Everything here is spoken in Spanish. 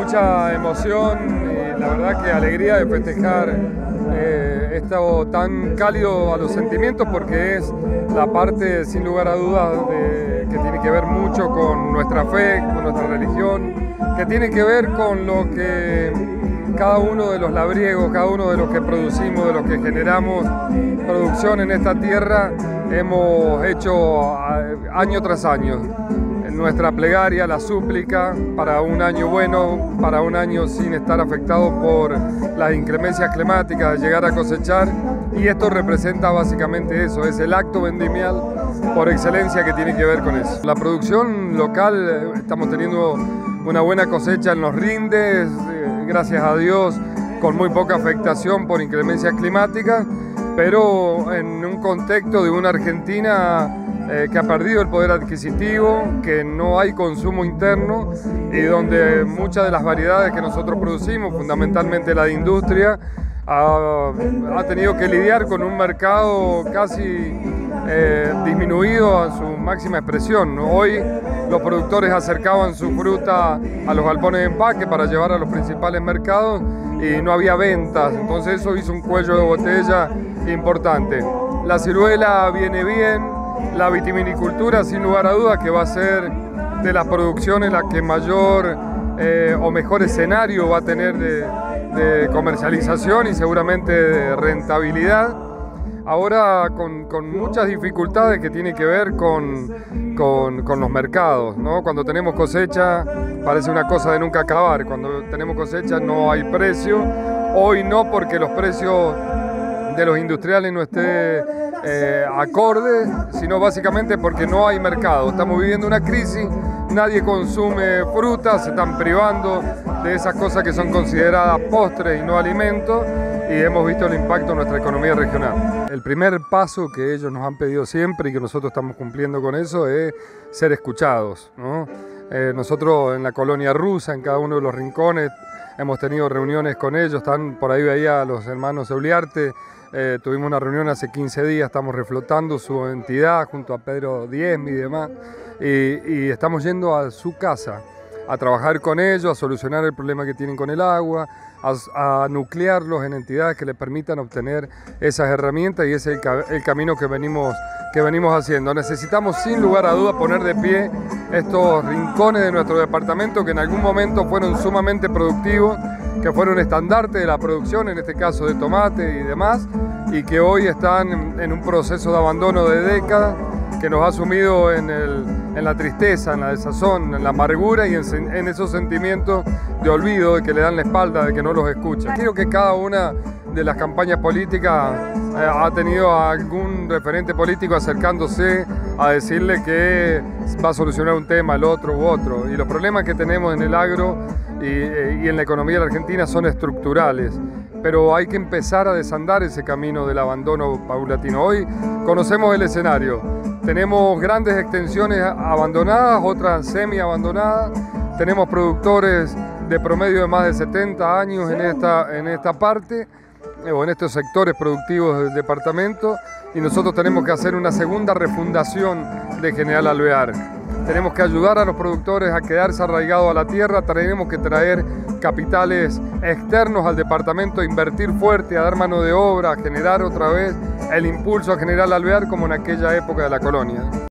mucha emoción y la verdad que alegría de festejar esto tan cálido a los sentimientos, porque es la parte sin lugar a dudas que tiene que ver mucho con nuestra fe, con nuestra religión, que tiene que ver con lo que cada uno de los labriegos, cada uno de los que producimos, de los que generamos producción en esta tierra, hemos hecho año tras año. Nuestra plegaria, la súplica para un año bueno, para un año sin estar afectado por las inclemencias climáticas, de llegar a cosechar, y esto representa básicamente eso, es el acto vendimial por excelencia que tiene que ver con eso. La producción local, estamos teniendo una buena cosecha en los rindes, gracias a Dios, con muy poca afectación por inclemencias climáticas, pero en un contexto de una Argentina que ha perdido el poder adquisitivo, que no hay consumo interno y donde muchas de las variedades que nosotros producimos, fundamentalmente la de industria, ha tenido que lidiar con un mercado casi disminuido a su máxima expresión. Hoy los productores acercaban su fruta a los galpones de empaque para llevar a los principales mercados y no había ventas, entonces eso hizo un cuello de botella importante. La ciruela viene bien. La vitivinicultura, sin lugar a dudas, que va a ser de las producciones la que mayor o mejor escenario va a tener de comercialización y seguramente de rentabilidad. Ahora con muchas dificultades que tienen que ver con los mercados, ¿no? Cuando tenemos cosecha parece una cosa de nunca acabar, cuando tenemos cosecha no hay precio. Hoy no, porque los precios de los industriales no estén acorde, sino básicamente porque no hay mercado. Estamos viviendo una crisis, nadie consume frutas, se están privando de esas cosas que son consideradas postres y no alimentos, y hemos visto el impacto en nuestra economía regional. El primer paso que ellos nos han pedido siempre y que nosotros estamos cumpliendo con eso es ser escuchados, ¿no? Nosotros en la colonia rusa, en cada uno de los rincones, hemos tenido reuniones con ellos. Están por ahí, veía a los hermanos Euliarte. Tuvimos una reunión hace 15 días, estamos reflotando su entidad junto a Pedro Diezmi y demás, y estamos yendo a su casa a trabajar con ellos, a solucionar el problema que tienen con el agua, a nuclearlos en entidades que les permitan obtener esas herramientas, y ese es el camino que venimos haciendo. Necesitamos sin lugar a dudas poner de pie estos rincones de nuestro departamento que en algún momento fueron sumamente productivos, que fueron estandarte de la producción, en este caso de tomate y demás, y que hoy están en un proceso de abandono de décadas que nos ha sumido en la tristeza, en la desazón, en la amargura y en esos sentimientos de olvido, de que le dan la espalda, de que no los escuchan. Creo que cada una de las campañas políticas ha tenido a algún referente político acercándose a decirle que va a solucionar un tema, el otro u otro. Y los problemas que tenemos en el agro y en la economía de la Argentina son estructurales, pero hay que empezar a desandar ese camino del abandono paulatino. Hoy conocemos el escenario, tenemos grandes extensiones abandonadas, otras semi-abandonadas, tenemos productores de promedio de más de 70 años en esta parte, o en estos sectores productivos del departamento, y nosotros tenemos que hacer una segunda refundación de General Alvear. Tenemos que ayudar a los productores a quedarse arraigados a la tierra, tenemos que traer capitales externos al departamento, invertir fuerte, a dar mano de obra, a generar otra vez el impulso a General Alvear como en aquella época de la colonia.